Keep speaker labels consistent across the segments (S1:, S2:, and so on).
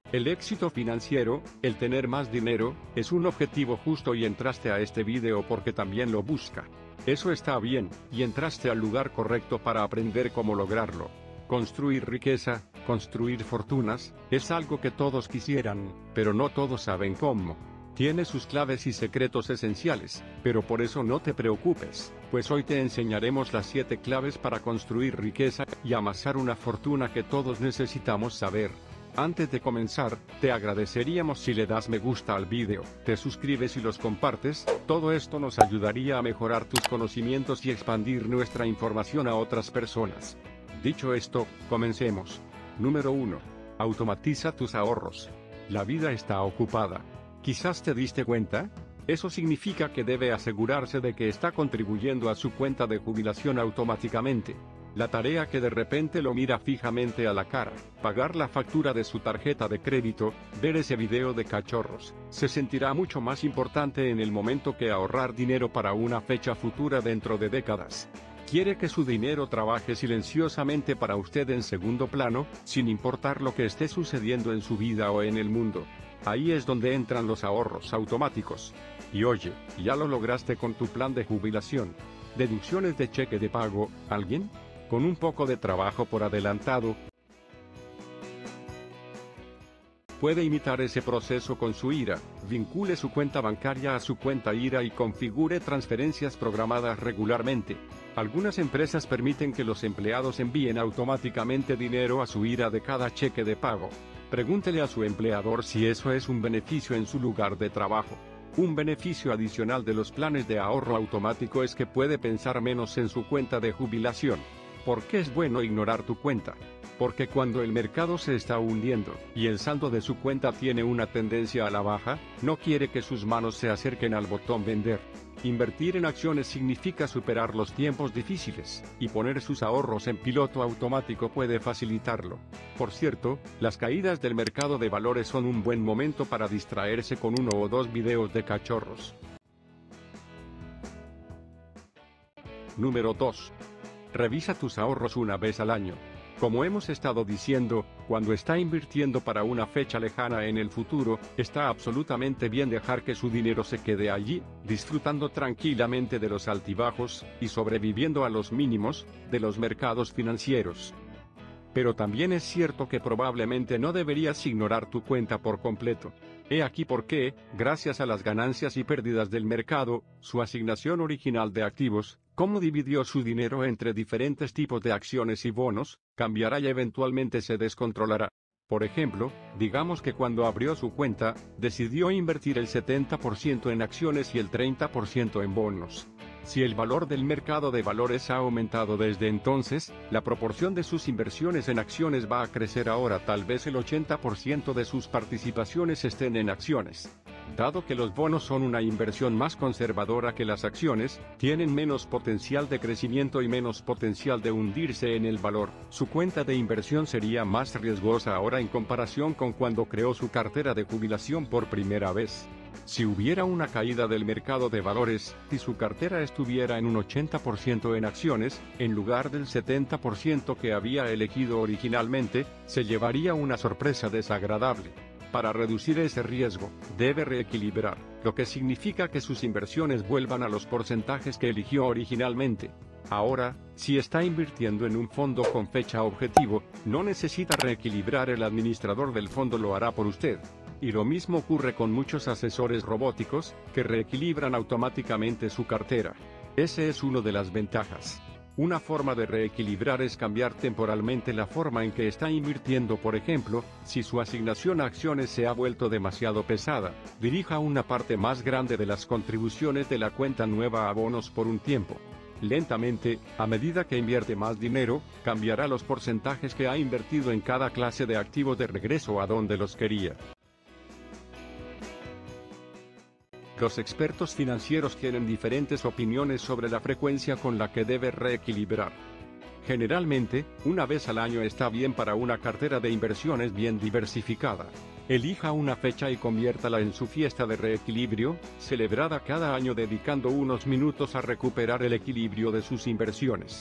S1: El éxito financiero, el tener más dinero, es un objetivo justo y entraste a este video porque también lo busca. Eso está bien, y entraste al lugar correcto para aprender cómo lograrlo. Construir riqueza, construir fortunas, es algo que todos quisieran, pero no todos saben cómo. Tiene sus claves y secretos esenciales, pero por eso no te preocupes, pues hoy te enseñaremos las 7 claves para construir riqueza y amasar una fortuna que todos necesitamos saber. Antes de comenzar, te agradeceríamos si le das me gusta al video, te suscribes y los compartes, todo esto nos ayudaría a mejorar tus conocimientos y expandir nuestra información a otras personas. Dicho esto, comencemos. Número 1. Automatiza tus ahorros. La vida está ocupada. ¿Quizás te diste cuenta? Eso significa que debe asegurarse de que está contribuyendo a su cuenta de jubilación automáticamente. La tarea que de repente lo mira fijamente a la cara, pagar la factura de su tarjeta de crédito, ver ese video de cachorros, se sentirá mucho más importante en el momento que ahorrar dinero para una fecha futura dentro de décadas. Quiere que su dinero trabaje silenciosamente para usted en segundo plano, sin importar lo que esté sucediendo en su vida o en el mundo. Ahí es donde entran los ahorros automáticos. Y oye, ¿ya lo lograste con tu plan de jubilación? ¿Deducciones de cheque de pago, alguien? Con un poco de trabajo por adelantado, puede imitar ese proceso con su IRA, vincule su cuenta bancaria a su cuenta IRA y configure transferencias programadas regularmente. Algunas empresas permiten que los empleados envíen automáticamente dinero a su IRA de cada cheque de pago. Pregúntele a su empleador si eso es un beneficio en su lugar de trabajo. Un beneficio adicional de los planes de ahorro automático es que puede pensar menos en su cuenta de jubilación. ¿Por qué es bueno ignorar tu cuenta? Porque cuando el mercado se está hundiendo, y el saldo de su cuenta tiene una tendencia a la baja, no quiere que sus manos se acerquen al botón vender. Invertir en acciones significa superar los tiempos difíciles, y poner sus ahorros en piloto automático puede facilitarlo. Por cierto, las caídas del mercado de valores son un buen momento para distraerse con 1 o 2 videos de cachorros. Número 2. Revisa tus ahorros una vez al año. Como hemos estado diciendo, cuando está invirtiendo para una fecha lejana en el futuro, está absolutamente bien dejar que su dinero se quede allí, disfrutando tranquilamente de los altibajos, y sobreviviendo a los mínimos, de los mercados financieros. Pero también es cierto que probablemente no deberías ignorar tu cuenta por completo. He aquí por qué, gracias a las ganancias y pérdidas del mercado, su asignación original de activos, cómo dividió su dinero entre diferentes tipos de acciones y bonos, cambiará y eventualmente se descontrolará. Por ejemplo, digamos que cuando abrió su cuenta, decidió invertir el 70% en acciones y el 30% en bonos. Si el valor del mercado de valores ha aumentado desde entonces, la proporción de sus inversiones en acciones va a crecer ahora. Tal vez el 80% de sus participaciones estén en acciones. Dado que los bonos son una inversión más conservadora que las acciones, tienen menos potencial de crecimiento y menos potencial de hundirse en el valor, su cuenta de inversión sería más riesgosa ahora en comparación con cuando creó su cartera de jubilación por primera vez. Si hubiera una caída del mercado de valores, y su cartera estuviera en un 80% en acciones, en lugar del 70% que había elegido originalmente, se llevaría una sorpresa desagradable. Para reducir ese riesgo, debe reequilibrar, lo que significa que sus inversiones vuelvan a los porcentajes que eligió originalmente. Ahora, si está invirtiendo en un fondo con fecha objetivo, no necesita reequilibrar, el administrador del fondo lo hará por usted. Y lo mismo ocurre con muchos asesores robóticos, que reequilibran automáticamente su cartera. Ese es una de las ventajas. Una forma de reequilibrar es cambiar temporalmente la forma en que está invirtiendo. Por ejemplo, si su asignación a acciones se ha vuelto demasiado pesada, dirija una parte más grande de las contribuciones de la cuenta nueva a bonos por un tiempo. Lentamente, a medida que invierte más dinero, cambiará los porcentajes que ha invertido en cada clase de activos de regreso a donde los quería. Los expertos financieros tienen diferentes opiniones sobre la frecuencia con la que debe reequilibrar. Generalmente, una vez al año está bien para una cartera de inversiones bien diversificada. Elija una fecha y conviértala en su fiesta de reequilibrio, celebrada cada año dedicando unos minutos a recuperar el equilibrio de sus inversiones.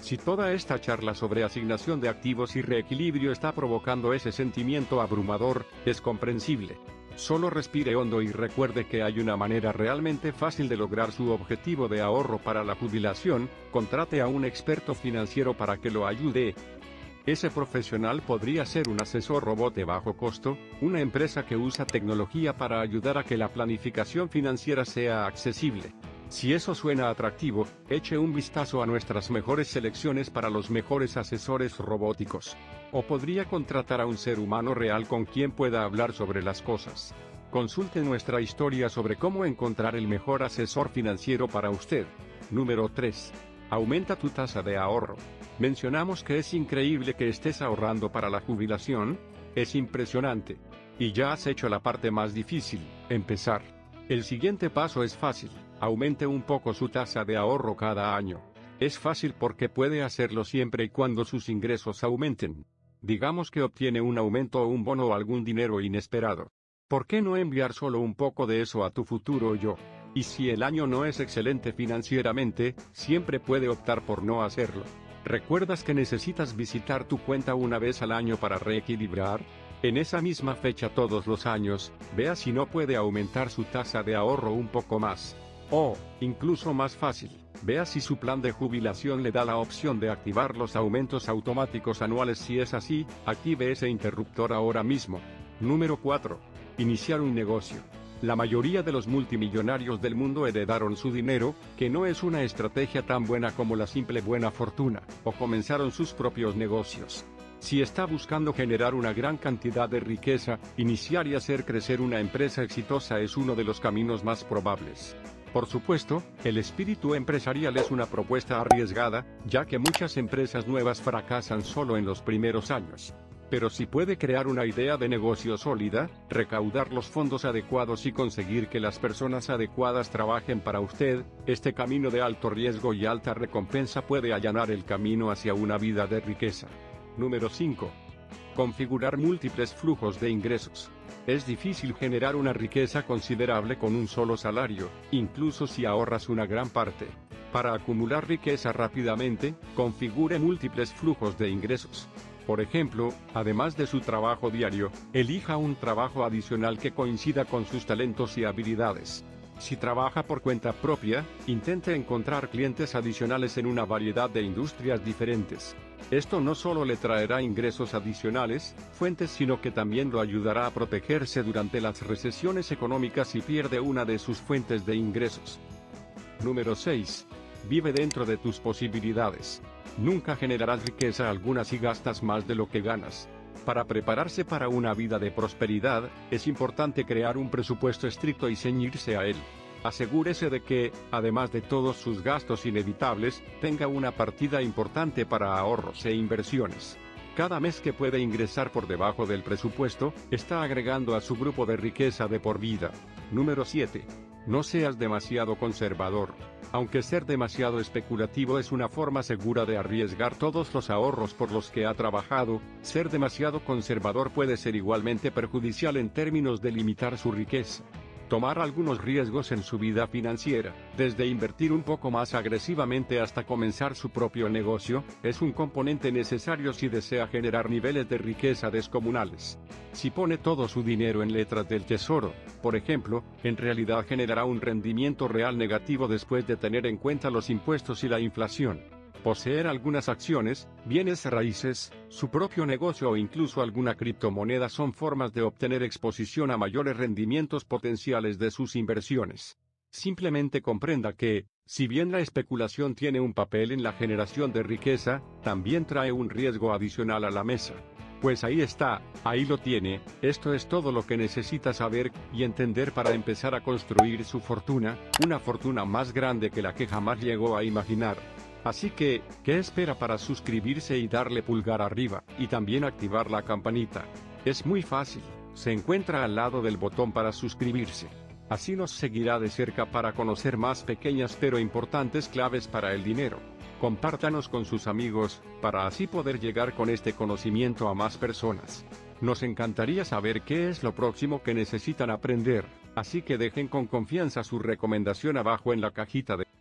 S1: Si toda esta charla sobre asignación de activos y reequilibrio está provocando ese sentimiento abrumador, es comprensible. Solo respire hondo y recuerde que hay una manera realmente fácil de lograr su objetivo de ahorro para la jubilación. Contrate a un experto financiero para que lo ayude. Ese profesional podría ser un asesor robot de bajo costo, una empresa que usa tecnología para ayudar a que la planificación financiera sea accesible. Si eso suena atractivo, eche un vistazo a nuestras mejores selecciones para los mejores asesores robóticos. O podría contratar a un ser humano real con quien pueda hablar sobre las cosas. Consulte nuestra historia sobre cómo encontrar el mejor asesor financiero para usted. Número 3. Aumenta tu tasa de ahorro. Mencionamos que es increíble que estés ahorrando para la jubilación. Es impresionante. Y ya has hecho la parte más difícil, empezar. El siguiente paso es fácil. Aumente un poco su tasa de ahorro cada año. Es fácil porque puede hacerlo siempre y cuando sus ingresos aumenten. Digamos que obtiene un aumento o un bono o algún dinero inesperado. ¿Por qué no enviar solo un poco de eso a tu futuro yo? Y si el año no es excelente financieramente, siempre puede optar por no hacerlo. ¿Recuerdas que necesitas visitar tu cuenta una vez al año para reequilibrar? En esa misma fecha todos los años, vea si no puede aumentar su tasa de ahorro un poco más. O, incluso más fácil, vea si su plan de jubilación le da la opción de activar los aumentos automáticos anuales. Si es así, active ese interruptor ahora mismo. Número 4. Iniciar un negocio. La mayoría de los multimillonarios del mundo heredaron su dinero, que no es una estrategia tan buena como la simple buena fortuna, o comenzaron sus propios negocios. Si está buscando generar una gran cantidad de riqueza, iniciar y hacer crecer una empresa exitosa es uno de los caminos más probables. Por supuesto, el espíritu empresarial es una propuesta arriesgada, ya que muchas empresas nuevas fracasan solo en los primeros años. Pero si puede crear una idea de negocio sólida, recaudar los fondos adecuados y conseguir que las personas adecuadas trabajen para usted, este camino de alto riesgo y alta recompensa puede allanar el camino hacia una vida de riqueza. Número 5. Configurar múltiples flujos de ingresos. Es difícil generar una riqueza considerable con un solo salario, incluso si ahorras una gran parte. Para acumular riqueza rápidamente, configure múltiples flujos de ingresos. Por ejemplo, además de su trabajo diario, elija un trabajo adicional que coincida con sus talentos y habilidades. Si trabaja por cuenta propia, intente encontrar clientes adicionales en una variedad de industrias diferentes. Esto no solo le traerá ingresos adicionales, fuentes, sino que también lo ayudará a protegerse durante las recesiones económicas si pierde una de sus fuentes de ingresos. Número 6. Vive dentro de tus posibilidades. Nunca generarás riqueza alguna si gastas más de lo que ganas. Para prepararse para una vida de prosperidad, es importante crear un presupuesto estricto y ceñirse a él. Asegúrese de que, además de todos sus gastos inevitables, tenga una partida importante para ahorros e inversiones. Cada mes que puede ingresar por debajo del presupuesto, está agregando a su grupo de riqueza de por vida. Número 7. No seas demasiado conservador. Aunque ser demasiado especulativo es una forma segura de arriesgar todos los ahorros por los que ha trabajado, ser demasiado conservador puede ser igualmente perjudicial en términos de limitar su riqueza. Tomar algunos riesgos en su vida financiera, desde invertir un poco más agresivamente hasta comenzar su propio negocio, es un componente necesario si desea generar niveles de riqueza descomunales. Si pone todo su dinero en letras del tesoro, por ejemplo, en realidad generará un rendimiento real negativo después de tener en cuenta los impuestos y la inflación. Poseer algunas acciones, bienes raíces, su propio negocio o incluso alguna criptomoneda son formas de obtener exposición a mayores rendimientos potenciales de sus inversiones. Simplemente comprenda que, si bien la especulación tiene un papel en la generación de riqueza, también trae un riesgo adicional a la mesa. Pues ahí está, ahí lo tiene, esto es todo lo que necesita saber y entender para empezar a construir su fortuna, una fortuna más grande que la que jamás llegó a imaginar. Así que, ¿qué espera para suscribirse y darle pulgar arriba, y también activar la campanita? Es muy fácil, se encuentra al lado del botón para suscribirse. Así nos seguirá de cerca para conocer más pequeñas pero importantes claves para el dinero. Compártanos con sus amigos, para así poder llegar con este conocimiento a más personas. Nos encantaría saber qué es lo próximo que necesitan aprender, así que dejen con confianza su recomendación abajo en la cajita de